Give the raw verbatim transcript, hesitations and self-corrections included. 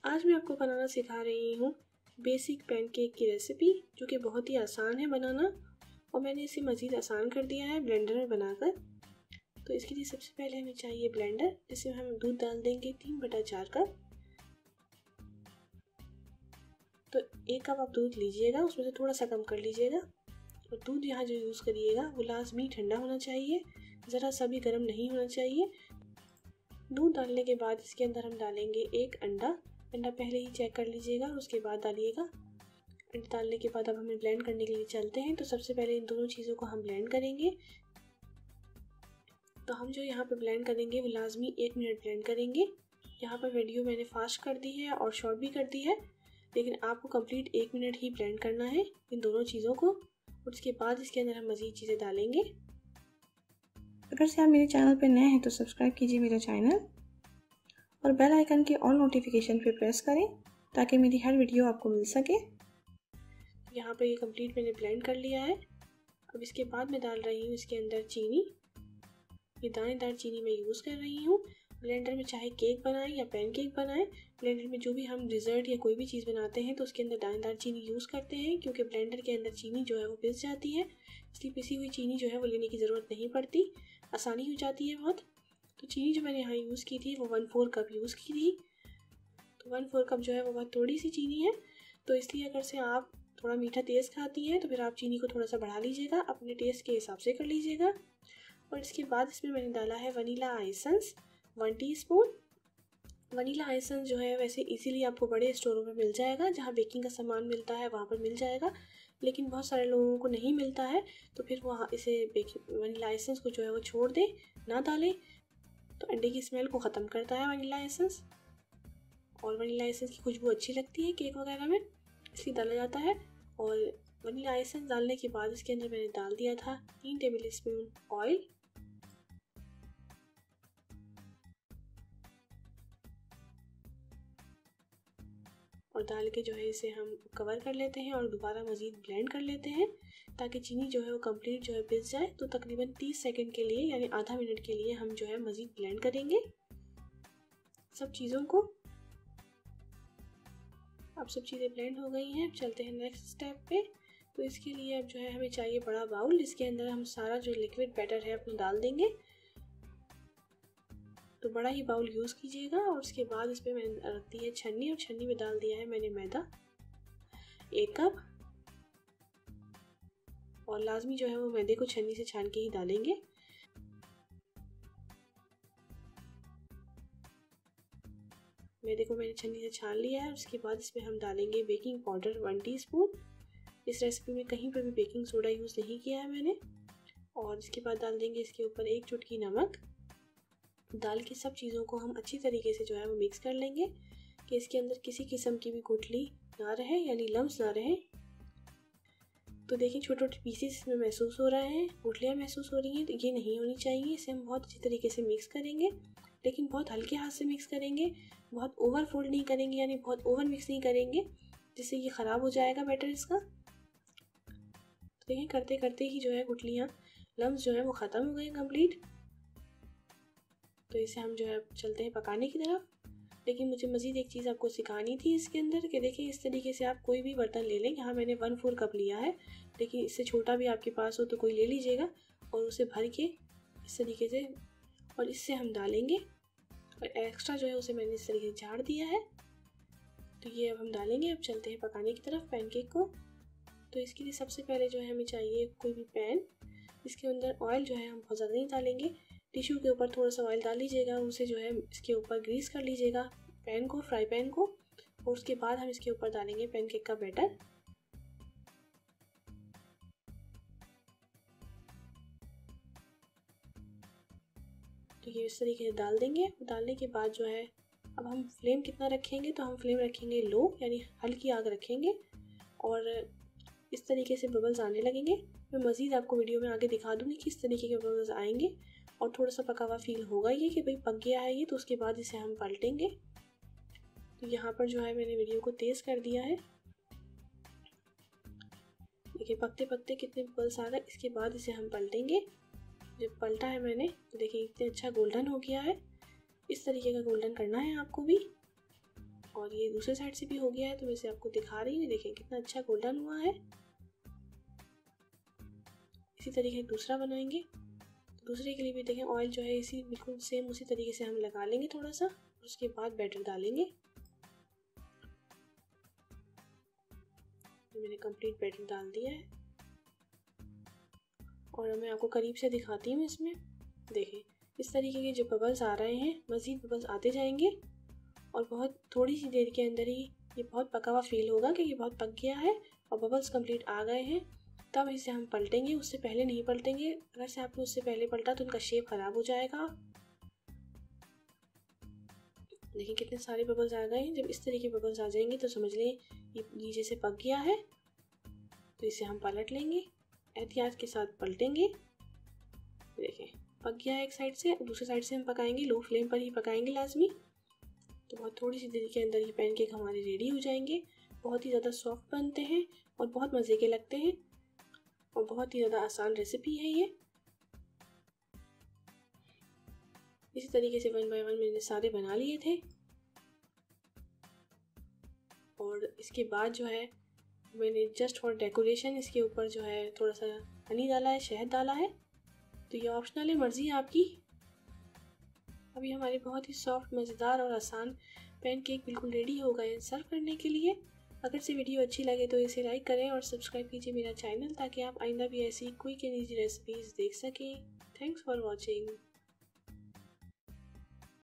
आज मैं आपको बनाना सिखा रही हूँ बेसिक पैनकेक की रेसिपी, जो कि बहुत ही आसान है बनाना और मैंने इसे मज़ीद आसान कर दिया है ब्लेंडर में बनाकर। तो इसके लिए सबसे पहले हमें चाहिए ब्लेंडर, जिसमें हम दूध डाल देंगे तीन बटा चार कप। तो एक कप आप दूध लीजिएगा, उसमें से थोड़ा सा कम कर लीजिएगा। और दूध यहाँ जो यूज़ करिएगा वो लाजमी ठंडा होना चाहिए, ज़रा सा भी गर्म नहीं होना चाहिए। दूध डालने के बाद इसके अंदर हम डालेंगे एक अंडा। अंडा पहले ही चेक कर लीजिएगा, उसके बाद डालिएगा। अंडा डालने के बाद अब हमें ब्लेंड करने के लिए चलते हैं। तो सबसे पहले इन दोनों चीज़ों को हम ब्लेंड करेंगे। तो हम जो यहाँ पे ब्लेंड करेंगे वो लाजमी एक मिनट ब्लेंड करेंगे। यहाँ पर वीडियो मैंने फास्ट कर दी है और शॉर्ट भी कर दी है, लेकिन आपको कंप्लीट एक मिनट ही ब्लेंड करना है इन दोनों चीज़ों को। और उसके बाद इसके अंदर हम मज़ीद चीज़ें डालेंगे। अगर से आप मेरे चैनल पर नए हैं तो सब्सक्राइब कीजिए मेरा चैनल और बेल आइकन के ऑल नोटिफिकेशन पे प्रेस करें ताकि मेरी हर वीडियो आपको मिल सके। यहाँ पर ये कंप्लीट मैंने ब्लेंड कर लिया है। अब इसके बाद मैं डाल रही हूँ इसके अंदर चीनी। ये दानेदार चीनी मैं यूज़ कर रही हूँ। ब्लेंडर में चाहे केक बनाएं या पैनकेक बनाएं, ब्लेंडर में जो भी हम डिज़र्ट या कोई भी चीज़ बनाते हैं तो उसके अंदर दानेदार चीनी यूज़ करते हैं, क्योंकि ब्लेंडर के अंदर चीनी जो है वो पिस जाती है। इसलिए पिसी हुई चीनी जो है वो लेने की ज़रूरत नहीं पड़ती, आसानी हो जाती है बहुत। तो चीनी जो मैंने यहाँ यूज़ की थी वो वन फोर कप यूज़ की थी। तो वन फोर कप जो है वो बहुत थोड़ी सी चीनी है, तो इसलिए अगर से आप थोड़ा मीठा तेज़ खाती हैं तो फिर आप चीनी को थोड़ा सा बढ़ा लीजिएगा, अपने टेस्ट के हिसाब से कर लीजिएगा। और इसके बाद इसमें मैंने डाला है vanilla essence one teaspoon. Vanilla essence जो है वैसे इजीली आपको बड़े स्टोरों में मिल जाएगा, जहाँ बेकिंग का सामान मिलता है वहाँ पर मिल जाएगा, लेकिन बहुत सारे लोगों को नहीं मिलता है, तो फिर वहाँ इसे बेकिंग वनीला एसेंस को जो है वो छोड़ दें, ना डालें। तो अंडे की स्मेल को ख़त्म करता है वनीला एसेंस, और वनीला एसेंस की खुशबू अच्छी लगती है केक वगैरह में, इसलिए डाला जाता है। और वनीला एसेंस डालने के बाद इसके अंदर मैंने डाल दिया था तीन टेबल स्पून ऑयल। और डाल के जो है इसे हम कवर कर लेते हैं और दोबारा मज़ीद ब्लेंड कर लेते हैं, ताकि चीनी जो है वो कंप्लीट जो है पिस जाए। तो तकरीबन तीस सेकंड के लिए यानी आधा मिनट के लिए हम जो है मज़ीद ब्लेंड करेंगे सब चीज़ों को। अब सब चीज़ें ब्लेंड हो गई हैं, चलते हैं नेक्स्ट स्टेप पे। तो इसके लिए अब जो है हमें चाहिए बड़ा बाउल, इसके अंदर हम सारा जो लिक्विड बैटर है अपना डाल देंगे। तो बड़ा ही बाउल यूज़ कीजिएगा। और उसके बाद इस पर मैंने रख दी है छन्नी, और छन्नी में डाल दिया है मैंने मैदा एक कप। और लाजमी जो है वो मैदे को छन्नी से छान के ही डालेंगे। मैदे को मैंने छन्नी से छान लिया है। उसके बाद इसमें हम डालेंगे बेकिंग पाउडर वन टीस्पून। इस रेसिपी में कहीं पर भी बेकिंग सोडा यूज़ नहीं किया है मैंने। और इसके बाद डाल देंगे इसके ऊपर एक चुटकी नमक। डाल के सब चीज़ों को हम अच्छी तरीके से जो है वो मिक्स कर लेंगे कि इसके अंदर किसी किस्म की भी गुठली ना रहे, यानी लम्स ना रहे। तो देखिए छोटे छोटे पीसेस इसमें महसूस हो रहे हैं, गुठलियाँ महसूस हो रही हैं, तो ये नहीं होनी चाहिए। इसे हम बहुत अच्छी तरीके से मिक्स करेंगे, लेकिन बहुत हल्के हाथ से मिक्स करेंगे, बहुत ओवर फोल्ड नहीं करेंगे, यानी बहुत ओवर मिक्स नहीं करेंगे जिससे ये ख़राब हो जाएगा बैटर इसका। तो देखिए करते करते ही जो है गुठलियाँ लम्स जो है वो ख़त्म हो गए कंप्लीट। तो इसे हम जो है चलते हैं पकाने की तरफ। लेकिन मुझे मज़ीद एक चीज़ आपको सिखानी थी इसके अंदर कि देखिए इस तरीके से आप कोई भी बर्तन ले लें। यहाँ मैंने वन फोर कप लिया है, लेकिन इससे छोटा भी आपके पास हो तो कोई ले लीजिएगा। और उसे भर के इस तरीके से और इससे हम डालेंगे, और एक्स्ट्रा जो है उसे मैंने इस तरीके से झाड़ दिया है। तो ये अब हम डालेंगे। अब चलते हैं पकाने की तरफ पैनकेक को। तो इसके लिए सबसे पहले जो है हमें चाहिए कोई भी पैन, इसके अंदर ऑयल जो है हम बहुत ज़्यादा नहीं डालेंगे। टिश्यू के ऊपर थोड़ा सा ऑयल डाल लीजिएगा, उसे जो है इसके ऊपर ग्रीस कर लीजिएगा पैन को, फ्राई पैन को। और उसके बाद हम इसके ऊपर डालेंगे पैनकेक का बैटर। तो ये इस तरीके से डाल देंगे। डालने के बाद जो है अब हम फ्लेम कितना रखेंगे, तो हम फ्लेम रखेंगे लो, यानी हल्की आग रखेंगे। और इस तरीके से बबल्स आने लगेंगे। मैं मज़ीद आपको वीडियो में आगे दिखा दूँगी किस तरीके के बबल्स आएंगे। और थोड़ा सा पका हुआ फील होगा ये कि भाई पक गया है ये, तो उसके बाद इसे हम पलटेंगे। तो यहाँ पर जो है मैंने वीडियो को तेज़ कर दिया है। देखिए पकते पकते कितने बबल्स आ गए। इसके बाद इसे हम पलटेंगे। जब पलटा है मैंने तो देखिए इतने अच्छा गोल्डन हो गया है। इस तरीके का गोल्डन करना है आपको भी। और ये दूसरे साइड से भी हो गया है, तो मैं इसे आपको दिखा रही हूँ। देखें कितना अच्छा गोल्डन हुआ है। इसी तरीके से दूसरा बनाएंगे। दूसरे के लिए भी देखें ऑयल जो है इसी बिल्कुल सेम उसी तरीके से हम लगा लेंगे थोड़ा सा, उसके बाद बैटर डालेंगे। तो मैंने कंप्लीट बैटर डाल दिया है और मैं आपको करीब से दिखाती हूँ। इसमें देखें इस तरीके के जो बबल्स आ रहे हैं, मज़ीद बबल्स आते जाएंगे और बहुत थोड़ी सी देर के अंदर ही ये बहुत पका हुआ फील होगा कि ये बहुत पक गया है और बबल्स कंप्लीट आ गए हैं। तब इसे हम पलटेंगे, उससे पहले नहीं पलटेंगे। अगर से आपने उससे पहले पलटा तो उनका शेप ख़राब हो जाएगा। देखिए कितने सारे बबल्स आ गए हैं। जब इस तरीके बबल्स आ जाएंगे तो समझ लें ये नीचे से पक गया है। तो इसे हम पलट लेंगे, एहतियात के साथ पलटेंगे। देखें पक गया है एक साइड से, दूसरी साइड से हम पकाएंगे, लो फ्लेम पर ही पकाएंगे लाजमी। तो बहुत थोड़ी सी देर के अंदर ये पैनकेक हमारे रेडी हो जाएंगे। बहुत ही ज़्यादा सॉफ्ट बनते हैं और बहुत मज़े के लगते हैं और बहुत ही ज़्यादा आसान रेसिपी है ये। इसी तरीके से वन बाय वन मैंने सारे बना लिए थे। और इसके बाद जो है मैंने जस्ट फॉर डेकोरेशन इसके ऊपर जो है थोड़ा सा हनी डाला है, शहद डाला है। तो ये ऑप्शनल है, मर्ज़ी है आपकी। अभी हमारे बहुत ही सॉफ्ट, मज़ेदार और आसान पैनकेक बिल्कुल रेडी हो गए हैं सर्व करने के लिए। अगर से वीडियो अच्छी लगे तो इसे लाइक करें और सब्सक्राइब कीजिए मेरा चैनल, ताकि आप आइंदा भी ऐसी क्विक एंड ईजी रेसिपीज़ देख सकें। Thanks for watching.